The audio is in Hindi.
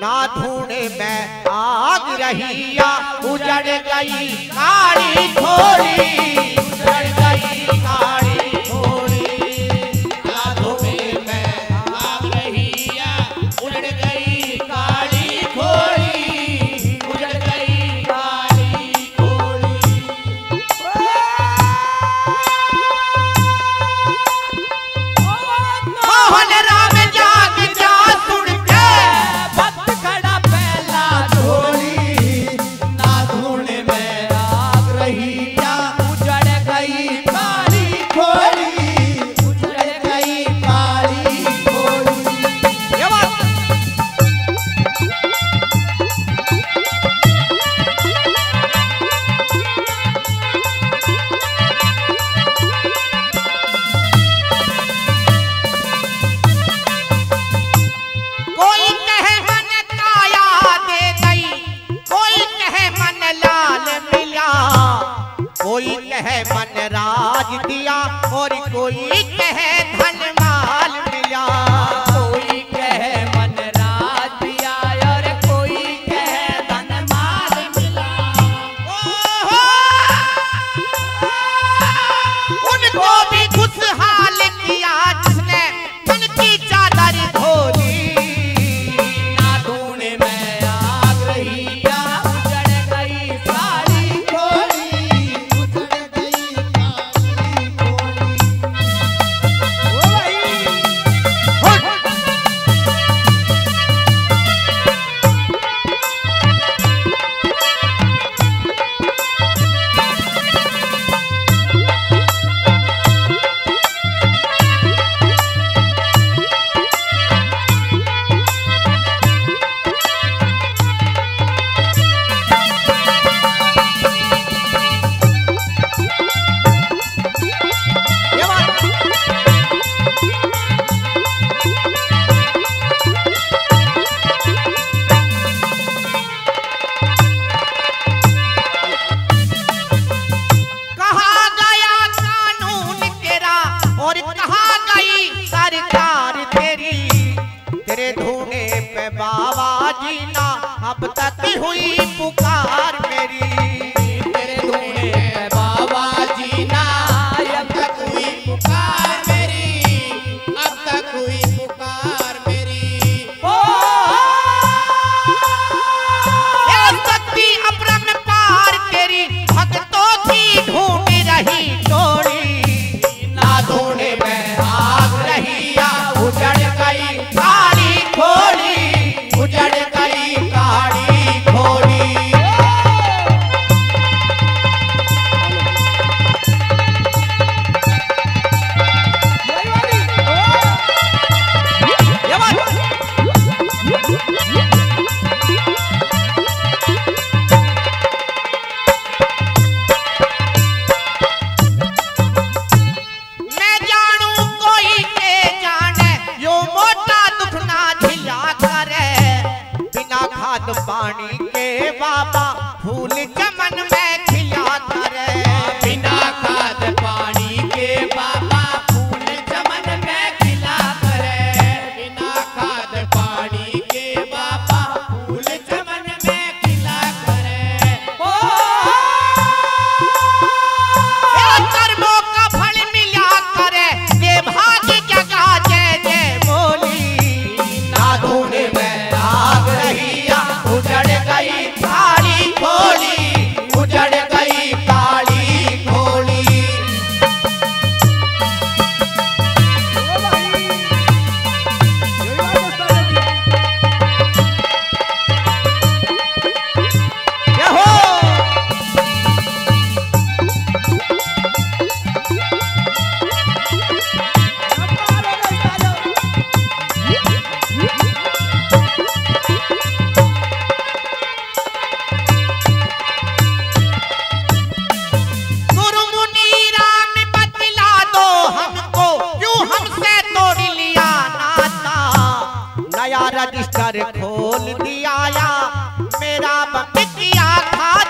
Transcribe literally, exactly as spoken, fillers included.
ना ढूंढे मैं आग रहिया, उजड़ गई काली घोड़ी, उजड़ गई काली घोड़ी, ना ढूंढे मैं आग रहिया, उजड़ गई काली घोड़ी, उजड़ गई काली घोड़ी। मोहन राम जाग जा सुन के भक्त खड़ा पहला झोली, ना ढूंढे मैं आग रहिया, उजड़ गई काली घोड़ी, उजड़ गई काली घोड़ी। ये बात कोई कहे मन काया दे गई, कोई कहे मन लाल मिला, कोई कहे मन राज दिया, और कोई कहे धन माल मिला, कोई कहे मन राज दिया, और कोई कहे धन माल मिला। ओहो! उनको भी खुशहाल किया जिसने मन की चादर खोली, ना ढूंढे मैं आग रहिया, उजड़ गई काली घोड़ी, उजड़ गई काली घोड़ी। ओ भाई हट! ये बात कहाँ गया कानून तेरा, और कहाँ गई सरकार तेरी, तेरे ढूंढे पे बाबा जीना अब तक हुई पुकार मेरी, तेरे ढूंढे पे बाबा जीना अब तक हुई पुकार मेरी, अब तक हुई पुकार मेरी। ओ ये शक्ति अपरम पार तेरी, भक्तों की ढूंढ रही टोली, ना ढूंढे मैं आग रहिया, उजड़ गई काली घोड़ी, उजड़ गई काली घोड़ी। ये बात मैं जानू कोई के जाने, यो मोटा दुख ना झिला करे, बिना खाद पानी के बाबा फूल चमन में खिला करे, बिना खाद पानी के बाबा फूल चमन में खिला करे, बिना खाद पानी के बाबा फूल चमन में खिला करे। ओ ये कर्मों का फल मिला करे, ये भाग्य जगा जय जय बोली, ना ढूंढे मैं आग रहिया, उजड़ गई काली घोड़ी, उजड़ गई काली घोड़ी। ये हो! गुरु मुनि राम बतला दो हमको, क्यों हमसे तोड़ लिया नाता, नया रजिस्टर खोल दिया या मेरा बंद किया था